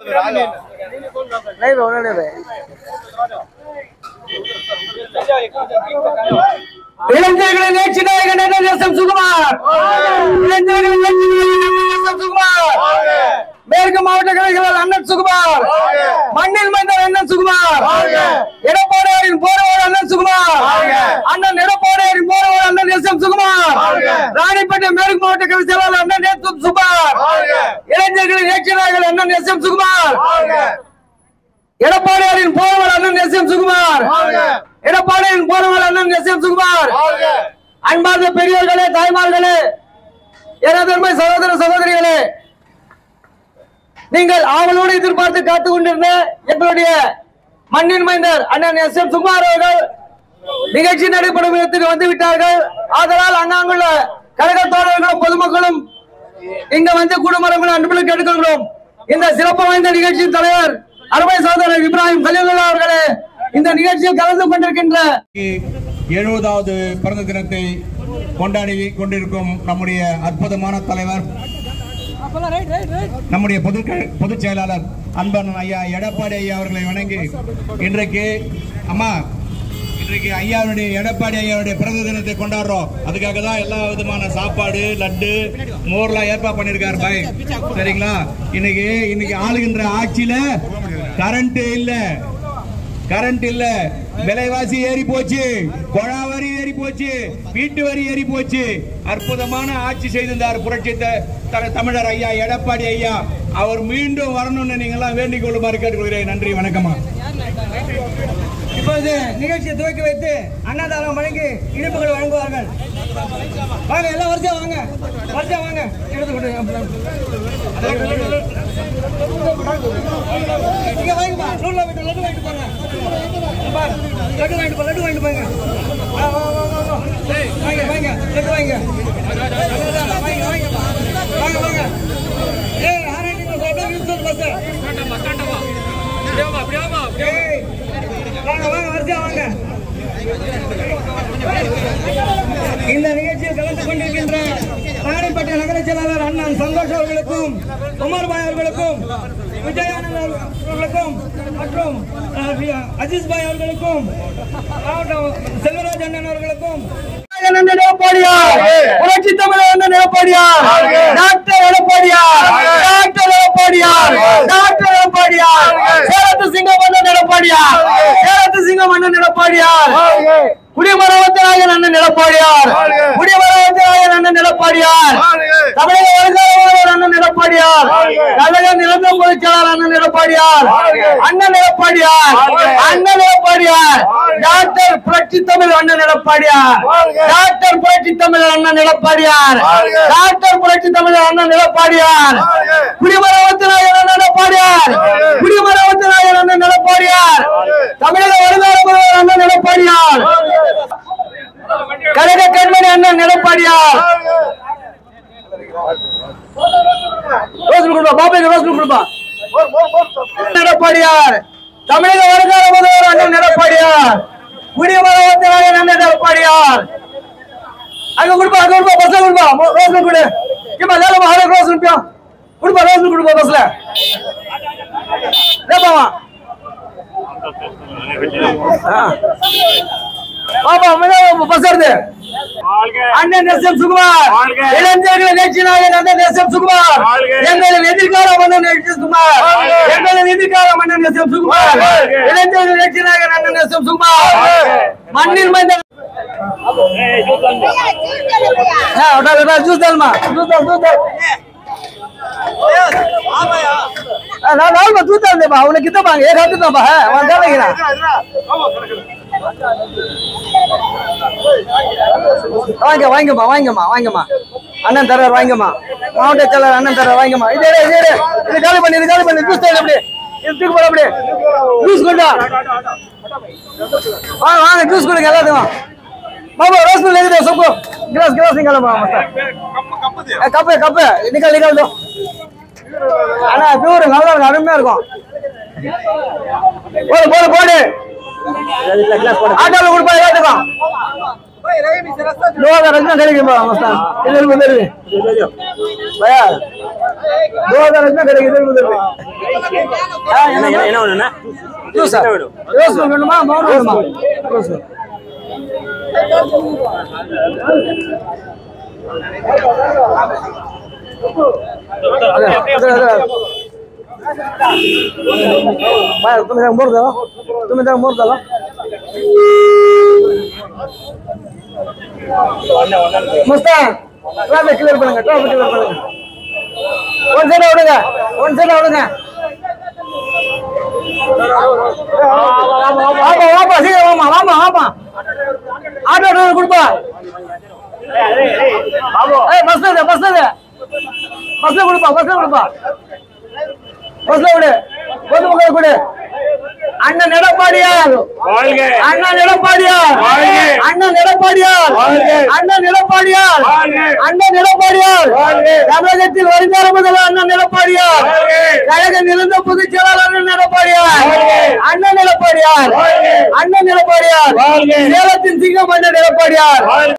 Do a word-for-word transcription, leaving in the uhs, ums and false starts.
இளைஞர்களின் நேற்று நாயகன் அண்ணன் சுகுமார், இளைஞர்களின் நேற்று நாயகன் சுகுமார், மேற்கு மாவட்ட கலைஞர்கள் அண்ணன் சுகுமார், மண்ணில் மைந்தர் அண்ணன் சுகுமார், எடப்பாடியாரின் போராளர் அண்ணன் சுகுமார், அண்ணன் எடப்பாடியாரின் போராளர் அண்ணன் எஸ் எம் சுகுமார், ராணிப்பேட்டை மேற்கு மாவட்ட கலை செயலாளர் அண்ணன் எஸ் எம் சுகுமார், இளைஞர்களின் நேற்று நாயகன் அண்ணன் எஸ் எம் சுகுமார், எடப்பாடியாரின் போராளர் அண்ணன் எஸ் எம் சுகுமார், எடப்பாடியின் போராளர் அண்ணன் எஸ் எம் சுகுமார். அன்பார்ந்த பெரியவர்களே, தாய்மார்களே, எனதருமை சகோதர சகோதரிகளே, நீங்கள் ஆவலோடு எதிர்பார்த்து காத்துக் கொண்டிருந்த எங்களுடைய மண்ணின் மைந்தர் அண்ணன் எஸ் எம் சுகுமார் அவர்கள் நிகழ்ச்சி நடைபெறும் இடத்துக்கு வந்து விட்டார்கள். ஆதலால் அண்ணாங்குள்ள கழக தோழர்களும் பொதுமக்களும் இங்க வந்து குடும்பங்களும் அன்புடன் கேட்டுக்கொள்கிறோம். இந்த சிறப்பு வாய்ந்த நிகழ்ச்சியின் தலைவர் அருமை சகோதரர் இப்ராஹிம் கலீலுல்லாஹ் அவர்களே இந்த நிகழ்ச்சியில் கலந்து கொண்டிருக்கின்ற எழுபதாவது பிறந்த தினத்தை கொண்டாடி கொண்டிருக்கும் நம்முடைய அற்புதமான தலைவர், நம்முடைய பொதுச் செயலாளர் அன்பன் ஐயா எடப்பாடி ஐயா அவர்களை வணங்கி இன்றைக்கு அம்மா இன்றைக்கு ஐயாவுடைய எடப்பாடி ஐயாவுடைய பிறந்த தினத்தை கொண்டாடுறோம். அதுக்காக தான் எல்லா விதமான சாப்பாடு, லட்டு, மோர்லாம் ஏற்பாடு பண்ணிருக்காரு பாய். சரிங்களா? இன்னைக்கு இன்னைக்கு ஆளுகின்ற ஆட்சியில கரண்ட் இல்ல, கரண்ட் இல்ல, விலைவாசி ஏறி போச்சு, கொழா வரி ஏறி போச்சு, வீட்டு வரி ஏறி போச்சு. அற்புதமான ஆட்சி செய்திருந்தார் புரட்சி தமிழர் ஐயா எடப்பாடி ஐயா. அவர் மீண்டும் வரணும்னு நீங்க எல்லாம் வேண்டிக் கொள்ளுமாறு கேட்டுக்கொள்கிறேன். நன்றி, வணக்கமா. இப்போது நிகழ்ச்சியை துவக்கி வைத்து அன்னதானம் வழங்கி இனிப்புகள் வழங்குவார்கள். வாங்க, எல்லாம் வரிசையா வாங்க, வரிசையா வாங்க. இங்க வாங்கப்பா, நூறுல விட்டு லட்டு வாங்கிட்டு போங்க. லட்டு வாங்கிட்டு போ, லட்டு வாங்கிட்டு போங்க. வாங்க வாங்க, லட்டு வாங்க, வாங்க வாங்க வாங்க. ஏய், ஆரம்பிங்க, லட்டு பஸ் வாங்க வாங்க, வரிசையா வாங்க. இந்த நிகழ்ச்சியில் கலந்து கொண்டிருக்கின்ற ராணிப்பேட்டை நகர செயலாளர் அண்ணன் சந்தோஷ் அவர்களுக்கும், உமர் பாய் அவர்களுக்கும், விஜயானந்த் அவர்களுக்கும் மற்றும் அஜிஸ் பாய் அவர்களுக்கும், செல்வராஜ் அண்ணன் அவர்களுக்கும், புரட்சி தமிழர் அண்ணன் எடப்பாடியார், டாக்டர் எடப்பாடியார், டாக்டர் எடப்பாடியார், டாக்டர் எடப்பாடியார், சேலத்து சிங்கம் அண்ணன் எடப்பாடியார், சேலத்து சிங்கம் அண்ணன் எடப்பாடியார், குடிமரவத்திராயன் அண்ணன் எடப்பாடியார், குடிமரவத்திராயன் அண்ணன் எடப்பாடியார், தமிழக வருங்கால அண்ணன் எடப்பாடியார், கழக நிலந்த பொதுச் செயலாளர் அண்ணன் எடப்பாடியார், அண்ணன் எடப்பாடியார், அண்ணன் எடப்பாடியார், டாக்டர் புரட்சி தமிழ் அண்ணன் எடப்பாடியார், டாக்டர் புரட்சி தமிழ் அண்ணன் எடப்பாடியார், டாக்டர் புரட்சி தமிழ் அண்ணன் எடப்பாடியார், குடிமரவத்திராயன் அண்ணன் எடப்பாடியார், குடிமரவத்திராயன் அண்ணன் எடப்பாடியார், தமிழக வருங்கால அண்ணன் எடப்பாடியார், கழக கண்மணி அண்ணன் எடப்பாடியார், எடப்பாடியார், தமிழக வருங்கால முதல்வர் அண்ணன் எடப்பாடியார், குடிமரவத்திராயன் அண்ணன் எடப்பாடியார். அங்க கொடுப்பா, அங்க கொடுப்பா, பஸ்ல கொடுப்பா, ரோஸ்ல கொடு, ஏமா லேலமா ஹாலே ரோஸ் கொடுப்பா, கொடுப்பா, ரோஸ்ல கொடுப்பா, பஸ்ல லேப்பாமா. பஸ் வருது. அண்ணன் எஸ் எம் சுகுமார், இளைஞர்கள் நேற்று நாயகன் அண்ணன் எஸ் எம் சுகுமார், எங்களின் எதிர்கால மன்னன் எஸ் எம் சுகுமார், எங்களின் எதிர்கால மன்னன் எஸ் எம் சுகுமார், இளைஞர்கள் நேற்று நாயகன் அண்ணன் எஸ் எம் சுகுமார், மண்ணில் மைந்தர் ஜூஸ் தல்மா ஜூஸ் தல் ஜூஸ் தல் நான் நாள் में दूध डाल दे बा उन्हें कितना मांगे एक हाथ में बा है वहां डाल लेना வாங்க வாங்கம்மா வாங்கம்மா வாங்கம்மா அண்ணன் தர வாங்கம்மா மாவட்ட செயலாளர் அண்ணன் தர வாங்கம்மா இதே இதே இது காலி பண்ணி இது காலி பண்ணி ஜூஸ் தர அப்படியே இது தூக்கு போட அப்படியே ஜூஸ் கொண்டா வாங்க வாங்க ஜூஸ் கொடுங்க எல்லாத்துக்கும் बाबा रस में लेके दो सबको गिलास गिलास निकालो बाबा मस्त कप है कप है निकाल निकाल दो அண்ணா பியூர் நல்லா இருக்கும் அருமையா இருக்கும் போடு போடு போடு ஆட்டோல கொடுப்பா ஏத்துக்கோ दो हजार रखना करेगी मस्तान इधर उधर भी भैया दो हजार रखना करेगी इधर उधर भी हां என்ன என்ன வேணும்னா ஜூஸ் ஜூஸ் வேணுமா மௌன வேணுமா ஜூஸ் भाई तुम इधर मोड़ दो तुम इधर मोड़ दो मुस्तान ट्रैफिक क्लियर பண்ணுங்க ट्रैफिक क्लियर பண்ணுங்க ஒன் சைடு ஓடுங்க ஒன் சைடு ஓடுங்க வாப்பா வாப்பா சீக்கிரம் வாமா வாமா வாமா ஆட்டோ டிரைவர் கொடுப்பா ஏய் பஸ்ல பஸ்ல பஸ்ல கொடுப்பா பஸ்ல கொடுப்பா பஸ்ல விடு பொது மக்கள் கொடு அண்ணன் எடப்பாடியார் அண்ணன் எடப்பாடியார் அண்ணன் எடப்பாடியார் அண்ணன் எடப்பாடியார் அண்ணன் எடப்பாடியார் தமிழகத்தில் வருங்கால முதல்வர் அண்ணன் எடப்பாடியார் கழக நிரந்த பொதுச் செயலாளர் அண்ணன் எடப்பாடியார் அண்ணன் எடப்பாடியார் அண்ணன் எடப்பாடியார் சேலத்தின் சிங்கம் அண்ணன் எடப்பாடியார்